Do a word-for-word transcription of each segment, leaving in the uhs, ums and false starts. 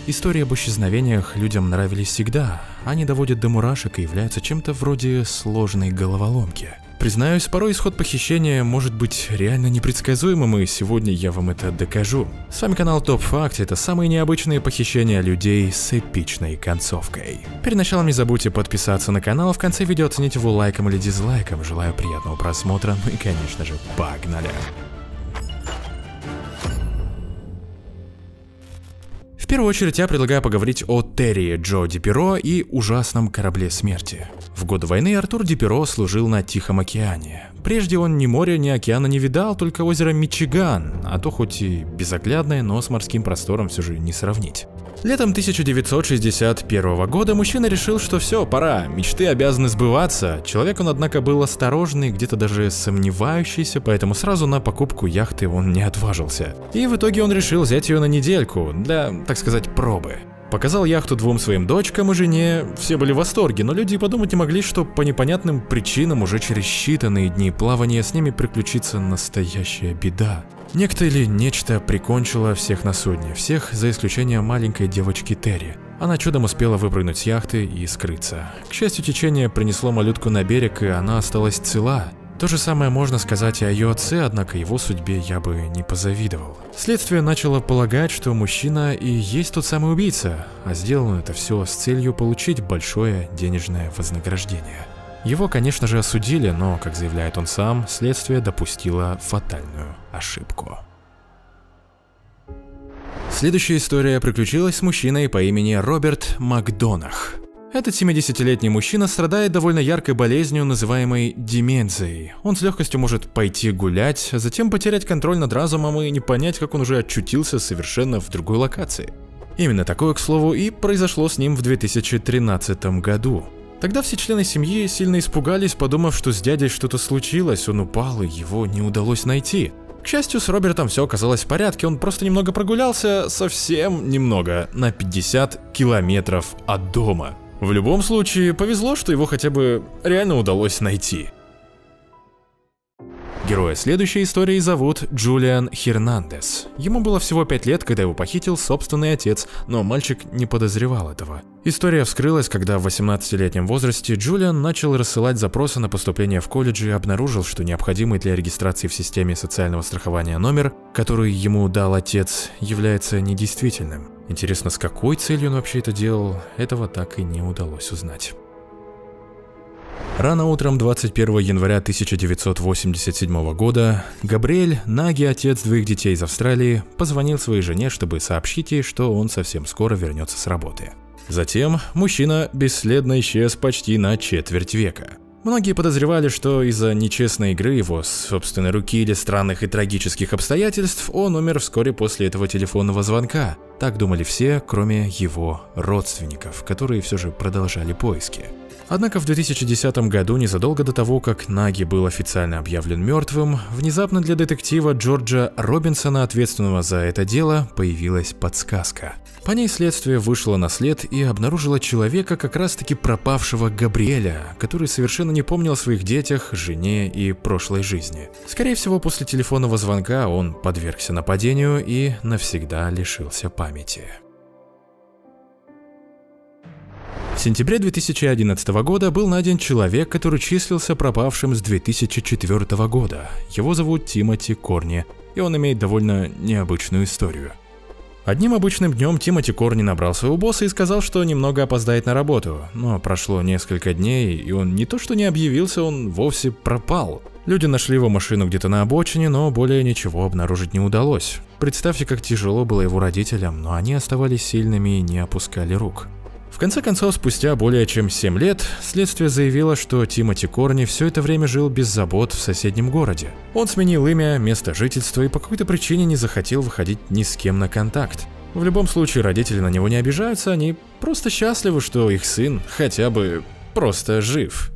Истории об исчезновениях людям нравились всегда, они доводят до мурашек и являются чем-то вроде сложной головоломки. Признаюсь, порой исход похищения может быть реально непредсказуемым, и сегодня я вам это докажу. С вами канал Топ Факт, это самые необычные похищения людей с эпичной концовкой. Перед началом не забудьте подписаться на канал, в конце видео оцените его лайком или дизлайком. Желаю приятного просмотра, ну и конечно же, погнали! В первую очередь я предлагаю поговорить о Терри Джо Ди Перо и ужасном корабле смерти. В годы войны Артур Ди Перо служил на Тихом океане. Прежде он ни моря, ни океана не видал, только озеро Мичиган, а то хоть и безоглядное, но с морским простором все же не сравнить. Летом тысяча девятьсот шестьдесят первого года мужчина решил, что все, пора, мечты обязаны сбываться. Человек он, однако, был осторожный, где-то даже сомневающийся, поэтому сразу на покупку яхты он не отважился. И в итоге он решил взять ее на недельку, для, так сказать, пробы. Показал яхту двум своим дочкам и жене, все были в восторге, но люди подумать не могли, что по непонятным причинам уже через считанные дни плавания с ними приключится настоящая беда. Некто или нечто прикончило всех на судне, всех за исключением маленькой девочки Терри. Она чудом успела выпрыгнуть с яхты и скрыться. К счастью, течение принесло малютку на берег, и она осталась цела. То же самое можно сказать и о ее отце, однако его судьбе я бы не позавидовал. Следствие начало полагать, что мужчина и есть тот самый убийца, а сделано это все с целью получить большое денежное вознаграждение. Его, конечно же, осудили, но, как заявляет он сам, следствие допустило фатальную ошибку. Следующая история приключилась с мужчиной по имени Роберт Макдонах. Этот семидесятилетний мужчина страдает довольно яркой болезнью, называемой деменцией. Он с легкостью может пойти гулять, а затем потерять контроль над разумом и не понять, как он уже очутился совершенно в другой локации. Именно такое, к слову, и произошло с ним в две тысячи тринадцатом году. Тогда все члены семьи сильно испугались, подумав, что с дядей что-то случилось, он упал и его не удалось найти. К счастью, с Робертом все оказалось в порядке, он просто немного прогулялся, совсем немного, на пятьдесят километров от дома. В любом случае, повезло, что его хотя бы реально удалось найти. Героя следующей истории зовут Джулиан Хернандес. Ему было всего пять лет, когда его похитил собственный отец, но мальчик не подозревал этого. История вскрылась, когда в восемнадцатилетнем возрасте Джулиан начал рассылать запросы на поступление в колледж и обнаружил, что необходимый для регистрации в системе социального страхования номер, который ему дал отец, является недействительным. Интересно, с какой целью он вообще это делал, этого так и не удалось узнать. Рано утром двадцать первого января тысяча девятьсот восемьдесят седьмого года Габриэль Наги, отец двоих детей из Австралии, позвонил своей жене, чтобы сообщить ей, что он совсем скоро вернется с работы. Затем мужчина бесследно исчез почти на четверть века. Многие подозревали, что из-за нечестной игры его с собственной руки или странных и трагических обстоятельств он умер вскоре после этого телефонного звонка. Так думали все, кроме его родственников, которые все же продолжали поиски. Однако в две тысячи десятом году, незадолго до того, как Наги был официально объявлен мертвым, внезапно для детектива Джорджа Робинсона, ответственного за это дело, появилась подсказка. По ней следствие вышло на след и обнаружило человека, как раз-таки пропавшего Габриэля, который совершенно не помнил о своих детях, жене и прошлой жизни. Скорее всего, после телефонного звонка он подвергся нападению и навсегда лишился памяти. В сентябре две тысячи одиннадцатого года был найден человек, который числился пропавшим с две тысячи четвёртого года. Его зовут Тимоти Корни, и он имеет довольно необычную историю. Одним обычным днем Тимоти Корни набрал своего босса и сказал, что немного опоздает на работу, но прошло несколько дней, и он не то что не объявился, он вовсе пропал. Люди нашли его машину где-то на обочине, но более ничего обнаружить не удалось. Представьте, как тяжело было его родителям, но они оставались сильными и не опускали рук. В конце концов, спустя более чем семь лет, следствие заявило, что Тимоти Корни все это время жил без забот в соседнем городе. Он сменил имя, место жительства и по какой-то причине не захотел выходить ни с кем на контакт. В любом случае, родители на него не обижаются, они просто счастливы, что их сын хотя бы просто жив.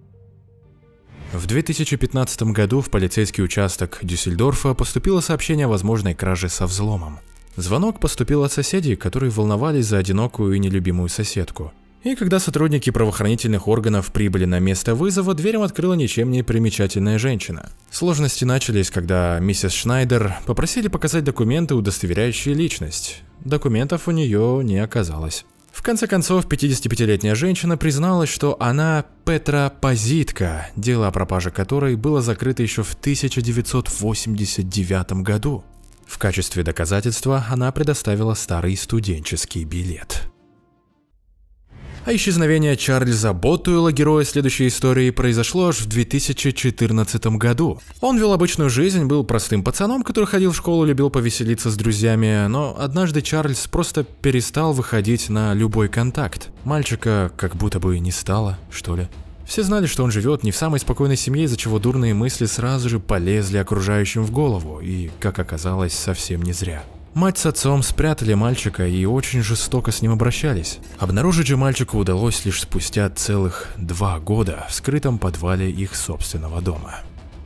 В две тысячи пятнадцатом году в полицейский участок Дюссельдорфа поступило сообщение о возможной краже со взломом. Звонок поступил от соседей, которые волновались за одинокую и нелюбимую соседку. И когда сотрудники правоохранительных органов прибыли на место вызова, дверь открыла ничем не примечательная женщина. Сложности начались, когда миссис Шнайдер попросили показать документы, удостоверяющие личность. Документов у нее не оказалось. В конце концов, пятидесятипятилетняя женщина призналась, что она Петра Позитко, дело о пропаже которой было закрыто еще в тысяча девятьсот восемьдесят девятом году. В качестве доказательства она предоставила старый студенческий билет. А исчезновение Чарльза Боттуэлла, героя следующей истории, произошло аж в две тысячи четырнадцатом году. Он вел обычную жизнь, был простым пацаном, который ходил в школу, любил повеселиться с друзьями, но однажды Чарльз просто перестал выходить на любой контакт. Мальчика как будто бы не стало, что ли. Все знали, что он живет не в самой спокойной семье, из-за чего дурные мысли сразу же полезли окружающим в голову, и, как оказалось, совсем не зря. Мать с отцом спрятали мальчика и очень жестоко с ним обращались. Обнаружить же мальчику удалось лишь спустя целых два года в скрытом подвале их собственного дома.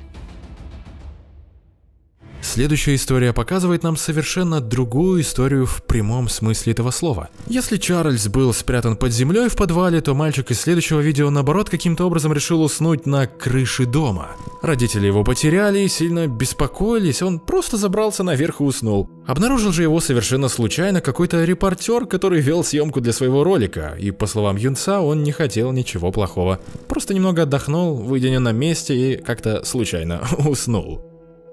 Следующая история показывает нам совершенно другую историю в прямом смысле этого слова. Если Чарльз был спрятан под землей в подвале, то мальчик из следующего видео, наоборот, каким-то образом решил уснуть на крыше дома. Родители его потеряли и сильно беспокоились, он просто забрался наверх и уснул. Обнаружил же его совершенно случайно какой-то репортер, который вел съемку для своего ролика, и, по словам юнца, он не хотел ничего плохого. Просто немного отдохнул, в уединенном месте и как-то случайно уснул.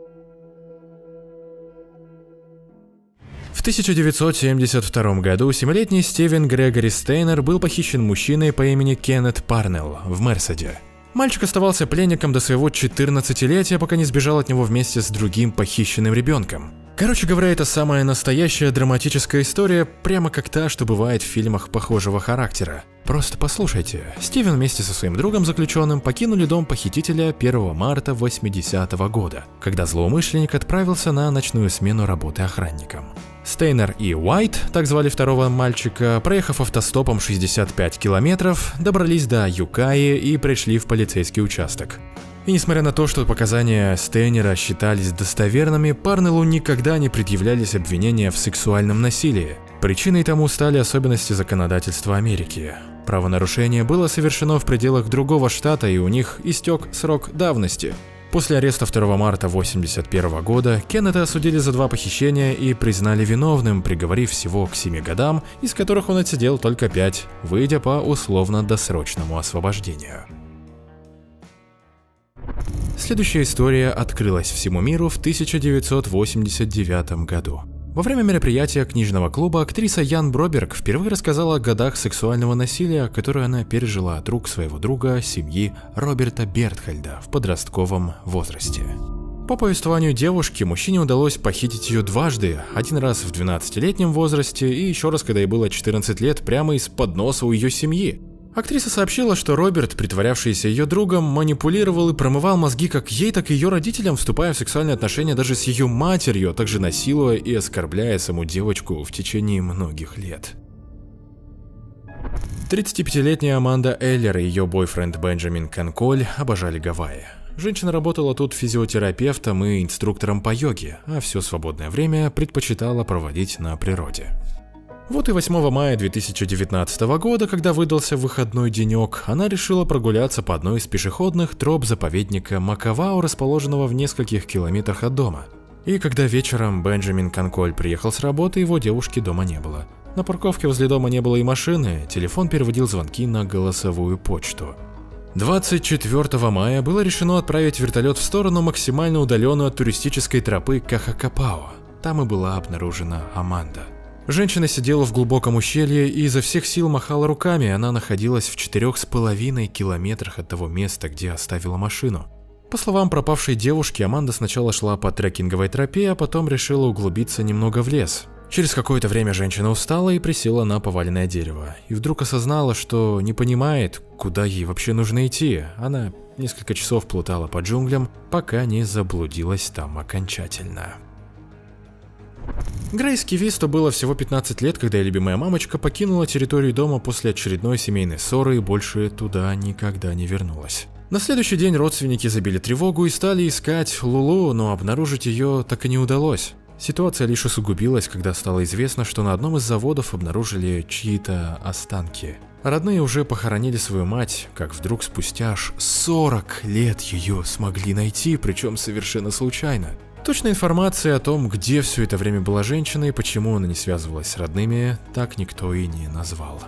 В тысяча девятьсот семьдесят втором году семилетний Стивен Грегори Стейнер был похищен мужчиной по имени Кеннет Парнелл в Мерседе. Мальчик оставался пленником до своего четырнадцатилетия, пока не сбежал от него вместе с другим похищенным ребенком. Короче говоря, это самая настоящая драматическая история, прямо как та, что бывает в фильмах похожего характера. Просто послушайте. Стивен вместе со своим другом-заключенным покинули дом похитителя первого марта восьмидесятого года, когда злоумышленник отправился на ночную смену работы охранником. Стейнер и Уайт, так звали второго мальчика, проехав автостопом шестьдесят пять километров, добрались до Юкаи и пришли в полицейский участок. И несмотря на то, что показания Стейнера считались достоверными, Парнеллу никогда не предъявлялись обвинения в сексуальном насилии. Причиной тому стали особенности законодательства Америки. Правонарушение было совершено в пределах другого штата, и у них истек срок давности. После ареста второго марта восемьдесят первого года Кеннета осудили за два похищения и признали виновным, приговорив всего к семи годам, из которых он отсидел только пять, выйдя по условно-досрочному освобождению. Следующая история открылась всему миру в тысяча девятьсот восемьдесят девятом году. Во время мероприятия книжного клуба актриса Ян Броберг впервые рассказала о годах сексуального насилия, которое она пережила от рук своего друга, семьи Роберта Бертхальда в подростковом возрасте. По повествованию девушки, мужчине удалось похитить ее дважды, один раз в двенадцатилетнем возрасте и еще раз, когда ей было четырнадцать лет, прямо из-под носа у ее семьи. Актриса сообщила, что Роберт, притворявшийся ее другом, манипулировал и промывал мозги как ей, так и ее родителям, вступая в сексуальные отношения даже с ее матерью, а также насилуя и оскорбляя саму девочку в течение многих лет. тридцатипятилетняя Аманда Эллер и ее бойфренд Бенджамин Конколь обожали Гавайи. Женщина работала тут физиотерапевтом и инструктором по йоге, а все свободное время предпочитала проводить на природе. Вот и восьмого мая две тысячи девятнадцатого года, когда выдался выходной денек, она решила прогуляться по одной из пешеходных троп заповедника Макавау, расположенного в нескольких километрах от дома. И когда вечером Бенджамин Конколь приехал с работы, его девушки дома не было. На парковке возле дома не было и машины, телефон переводил звонки на голосовую почту. двадцать четвёртого мая было решено отправить вертолет в сторону, максимально удаленную от туристической тропы Кахакапао. Там и была обнаружена Аманда. Женщина сидела в глубоком ущелье и изо всех сил махала руками, она находилась в четырех с половиной километрах от того места, где оставила машину. По словам пропавшей девушки, Аманда сначала шла по трекинговой тропе, а потом решила углубиться немного в лес. Через какое-то время женщина устала и присела на поваленное дерево. И вдруг осознала, что не понимает, куда ей вообще нужно идти. Она несколько часов плутала по джунглям, пока не заблудилась там окончательно. Грейс Кивисто было всего пятнадцать лет, когда любимая мамочка покинула территорию дома после очередной семейной ссоры и больше туда никогда не вернулась. На следующий день родственники забили тревогу и стали искать Лулу, но обнаружить ее так и не удалось. Ситуация лишь усугубилась, когда стало известно, что на одном из заводов обнаружили чьи-то останки. Родные уже похоронили свою мать, как вдруг спустя аж сорок лет ее смогли найти, причем совершенно случайно. Точной информации о том, где все это время была женщина и почему она не связывалась с родными, так никто и не назвал.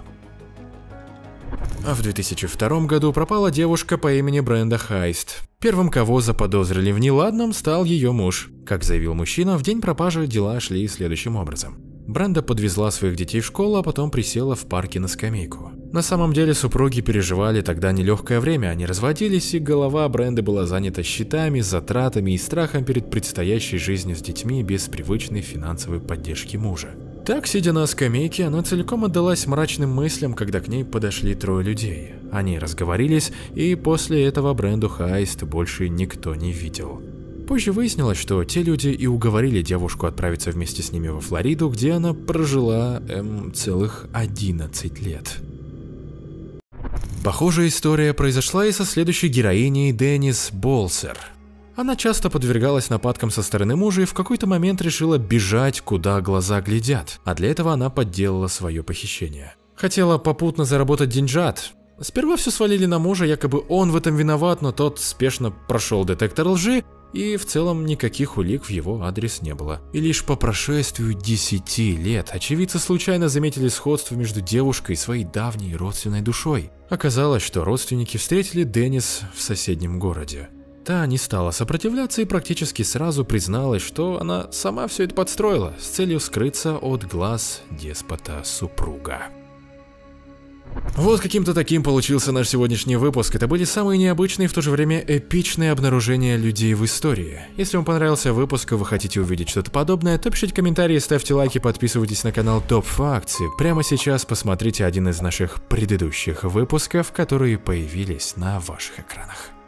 А в две тысячи втором году пропала девушка по имени Бренда Хайст. Первым, кого заподозрили в неладном, стал ее муж. Как заявил мужчина, в день пропажи дела шли следующим образом. Бренда подвезла своих детей в школу, а потом присела в парке на скамейку. На самом деле супруги переживали тогда нелегкое время, они разводились, и голова Бренды была занята счетами, затратами и страхом перед предстоящей жизнью с детьми без привычной финансовой поддержки мужа. Так, сидя на скамейке, она целиком отдалась мрачным мыслям, когда к ней подошли трое людей. Они разговорились, и после этого Бренду Хайст больше никто не видел. Позже выяснилось, что те люди и уговорили девушку отправиться вместе с ними во Флориду, где она прожила эм, целых одиннадцать лет. Похожая история произошла и со следующей героиней Деннис Болсер. Она часто подвергалась нападкам со стороны мужа и в какой-то момент решила бежать, куда глаза глядят, а для этого она подделала свое похищение. Хотела попутно заработать деньжат. Сперва все свалили на мужа, якобы он в этом виноват, но тот спешно прошел детектор лжи, и в целом никаких улик в его адрес не было. И лишь по прошествию десяти лет очевидцы случайно заметили сходство между девушкой и своей давней родственной душой. Оказалось, что родственники встретили Деннис в соседнем городе. Та не стала сопротивляться и практически сразу призналась, что она сама все это подстроила с целью скрыться от глаз деспота-супруга. Вот каким-то таким получился наш сегодняшний выпуск. Это были самые необычные и в то же время эпичные обнаружения людей в истории. Если вам понравился выпуск и вы хотите увидеть что-то подобное, то пишите комментарии, ставьте лайки, подписывайтесь на канал Топ Фактс. Прямо сейчас посмотрите один из наших предыдущих выпусков, которые появились на ваших экранах.